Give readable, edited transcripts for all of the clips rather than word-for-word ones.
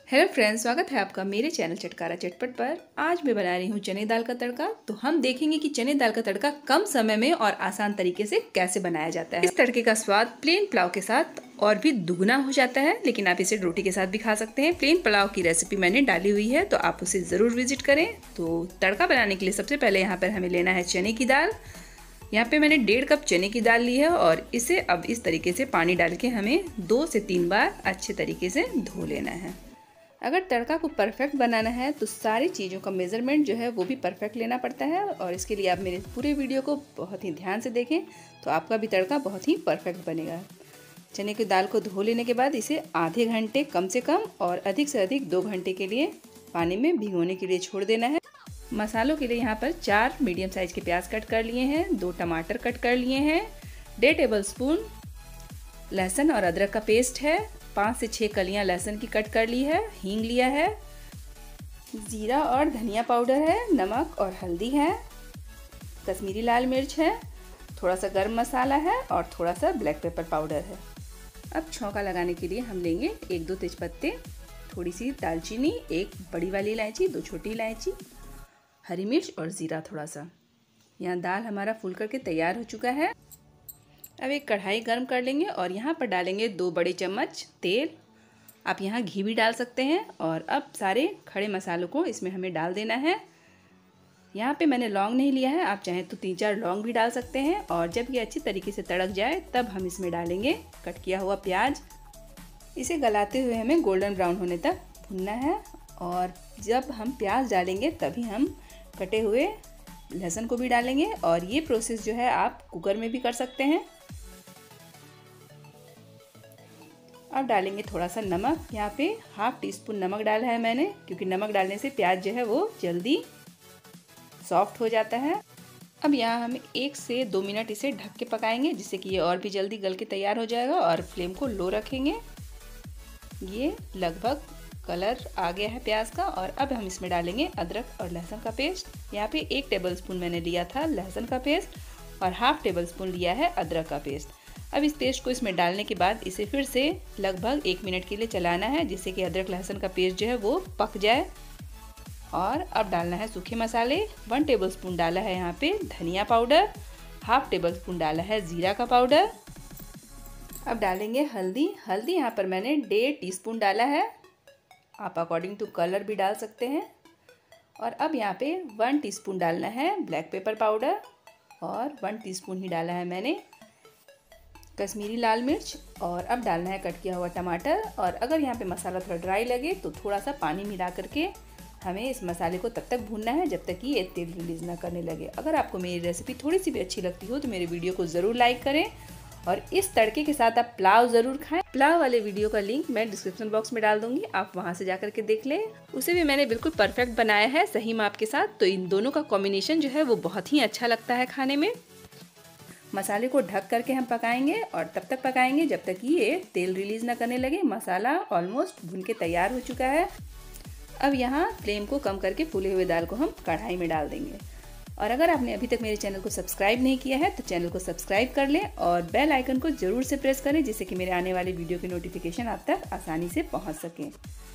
Hello friends, स्वागत है आपका मेरे चैनल चटकारा चटपट पर। आज मैं बना रही हूँ चने दाल का तड़का। तो हम देखेंगे कि चने दाल का तड़का कम समय में और आसान तरीके से कैसे बनाया जाता है। इस तड़के का स्वाद प्लेन पुलाव के साथ और भी दुगना हो जाता है, लेकिन आप इसे रोटी के साथ भी खा सकते हैं। प्लेन पुलाव की रेसिपी मैंने डाली हुई है, तो आप उसे ज़रूर विजिट करें। तो तड़का बनाने के लिए सबसे पहले यहाँ पर हमें लेना है चने की दाल। यहाँ पे मैंने 1.5 कप चने की दाल ली है और इसे अब इस तरीके से पानी डाल के हमें 2 से 3 बार अच्छे तरीके से धो लेना है। अगर तड़का को परफेक्ट बनाना है तो सारी चीज़ों का मेज़रमेंट जो है वो भी परफेक्ट लेना पड़ता है, और इसके लिए आप मेरे पूरे वीडियो को बहुत ही ध्यान से देखें तो आपका भी तड़का बहुत ही परफेक्ट बनेगा। चने की दाल को धो लेने के बाद इसे आधे घंटे कम से कम और अधिक से अधिक 2 घंटे के लिए पानी में भिगोने के लिए छोड़ देना है। मसालों के लिए यहाँ पर 4 मीडियम साइज़ के प्याज कट कर लिए हैं, 2 टमाटर कट कर लिए हैं, 1.5 टेबलस्पून लहसुन और अदरक का पेस्ट है, 5 से 6 कलियां लहसुन की कट कर ली है, हींग लिया है, जीरा और धनिया पाउडर है, नमक और हल्दी है, कश्मीरी लाल मिर्च है, थोड़ा सा गरम मसाला है और थोड़ा सा ब्लैक पेपर पाउडर है। अब छौंका लगाने के लिए हम लेंगे 1-2 तेजपत्ते, थोड़ी सी दालचीनी, 1 बड़ी वाली इलायची, 2 छोटी इलायची, हरी मिर्च और ज़ीरा थोड़ा सा। यहाँ दाल हमारा फूल करके तैयार हो चुका है। अब एक कढ़ाई गर्म कर लेंगे और यहाँ पर डालेंगे 2 बड़े चम्मच तेल। आप यहाँ घी भी डाल सकते हैं। और अब सारे खड़े मसालों को इसमें हमें डाल देना है। यहाँ पे मैंने लौंग नहीं लिया है, आप चाहें तो 3-4 लौंग भी डाल सकते हैं। और जब ये अच्छी तरीके से तड़क जाए तब हम इसमें डालेंगे कट किया हुआ प्याज। इसे गलाते हुए हमें गोल्डन ब्राउन होने तक भूनना है। और जब हम प्याज डालेंगे तभी हम कटे हुए लहसुन को भी डालेंगे। और ये प्रोसेस जो है आप कुकर में भी कर सकते हैं। अब डालेंगे थोड़ा सा नमक। यहाँ पे 1/2 टीस्पून नमक डाला है मैंने, क्योंकि नमक डालने से प्याज जो है वो जल्दी सॉफ्ट हो जाता है। अब यहाँ हम 1 से 2 मिनट इसे ढक के पकाएंगे, जिससे कि ये और भी जल्दी गल के तैयार हो जाएगा। और फ्लेम को लो रखेंगे। ये लगभग कलर आ गया है प्याज का। और अब हम इसमें डालेंगे अदरक और लहसुन का पेस्ट। यहाँ पे 1 टेबलस्पून मैंने लिया था लहसुन का पेस्ट और 1/2 टेबलस्पून लिया है अदरक का पेस्ट। अब इस पेस्ट को इसमें डालने के बाद इसे फिर से लगभग 1 मिनट के लिए चलाना है, जिससे कि अदरक लहसुन का पेस्ट जो है वो पक जाए। और अब डालना है सूखे मसाले। 1 टेबलस्पून डाला है यहाँ पे धनिया पाउडर, 1/2 टेबलस्पून डाला है जीरा का पाउडर। अब डालेंगे हल्दी। हल्दी यहाँ पर मैंने 1.5 टीस्पून डाला है, आप अकॉर्डिंग टू कलर भी डाल सकते हैं। और अब यहाँ पे 1 टीस्पून डालना है ब्लैक पेपर पाउडर और 1 टीस्पून ही डाला है मैंने कश्मीरी लाल मिर्च। और अब डालना है कट किया हुआ टमाटर। और अगर यहाँ पे मसाला थोड़ा ड्राई लगे तो थोड़ा सा पानी मिला करके हमें इस मसाले को तब तक भूनना है जब तक कि ये तेल रिलीज़ ना करने लगे। अगर आपको मेरी रेसिपी थोड़ी सी भी अच्छी लगती हो तो मेरे वीडियो को ज़रूर लाइक करें। और इस तड़के के साथ आप पुलाव ज़रूर खाएं। पुलाव वाले वीडियो का लिंक मैं डिस्क्रिप्शन बॉक्स में डाल दूंगी, आप वहां से जाकर के देख लें। उसे भी मैंने बिल्कुल परफेक्ट बनाया है, सही माप के साथ। तो इन दोनों का कॉम्बिनेशन जो है वो बहुत ही अच्छा लगता है खाने में। मसाले को ढक करके हम पकाएंगे और तब तक पकाएंगे जब तक कि ये तेल रिलीज़ ना करने लगे। मसाला ऑलमोस्ट भुन के तैयार हो चुका है। अब यहाँ फ्लेम को कम करके फूले हुए दाल को हम कढ़ाई में डाल देंगे। और अगर आपने अभी तक मेरे चैनल को सब्सक्राइब नहीं किया है तो चैनल को सब्सक्राइब कर लें और बेल आइकन को ज़रूर से प्रेस करें, जिससे कि मेरे आने वाले वीडियो की नोटिफिकेशन आप तक आसानी से पहुँच सकें।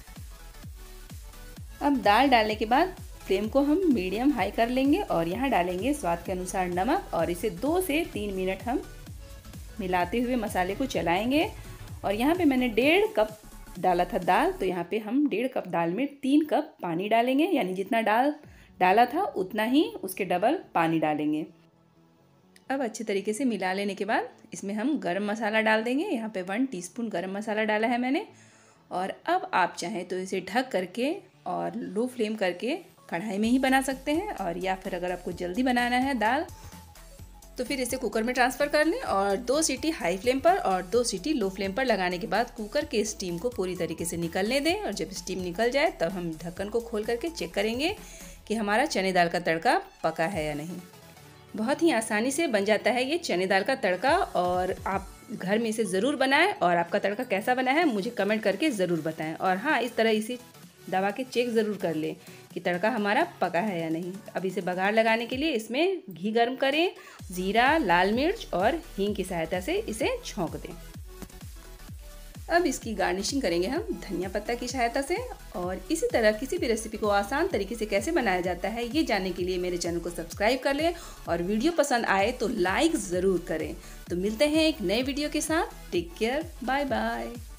अब दाल डालने के बाद फ्लेम को हम मीडियम हाई कर लेंगे और यहाँ डालेंगे स्वाद के अनुसार नमक। और इसे 2 से 3 मिनट हम मिलाते हुए मसाले को चलाएंगे। और यहाँ पे मैंने 1.5 कप डाला था दाल, तो यहाँ पे हम 1.5 कप दाल में 3 कप पानी डालेंगे, यानी जितना दाल डाला था उतना ही उसके डबल पानी डालेंगे। अब अच्छे तरीके से मिला लेने के बाद इसमें हम गरम मसाला डाल देंगे। यहाँ पे 1 टीस्पून गरम मसाला डाला है मैंने। और अब आप चाहें तो इसे ढक करके और लो फ्लेम करके कढ़ाई में ही बना सकते हैं। और या फिर अगर आपको जल्दी बनाना है दाल तो फिर इसे कुकर में ट्रांसफ़र कर लें और 2 सीटी हाई फ्लेम पर और 2 सीटी लो फ्लेम पर लगाने के बाद कुकर के स्टीम को पूरी तरीके से निकलने दें। और जब स्टीम निकल जाए तब हम ढक्कन को खोल करके चेक करेंगे कि हमारा चने दाल का तड़का पका है या नहीं। बहुत ही आसानी से बन जाता है ये चने दाल का तड़का। और आप घर में इसे ज़रूर बनाएं और आपका तड़का कैसा बना है मुझे कमेंट करके ज़रूर बताएं। और हाँ, इस तरह इसे दबा के चेक ज़रूर कर लें कि तड़का हमारा पका है या नहीं। अब इसे बघार लगाने के लिए इसमें घी गर्म करें, जीरा, लाल मिर्च और हींग की सहायता से इसे छौंक दें। अब इसकी गार्निशिंग करेंगे हम धनिया पत्ता की सहायता से। और इसी तरह किसी भी रेसिपी को आसान तरीके से कैसे बनाया जाता है ये जानने के लिए मेरे चैनल को सब्सक्राइब कर लें और वीडियो पसंद आए तो लाइक ज़रूर करें। तो मिलते हैं एक नए वीडियो के साथ। Take care, bye bye.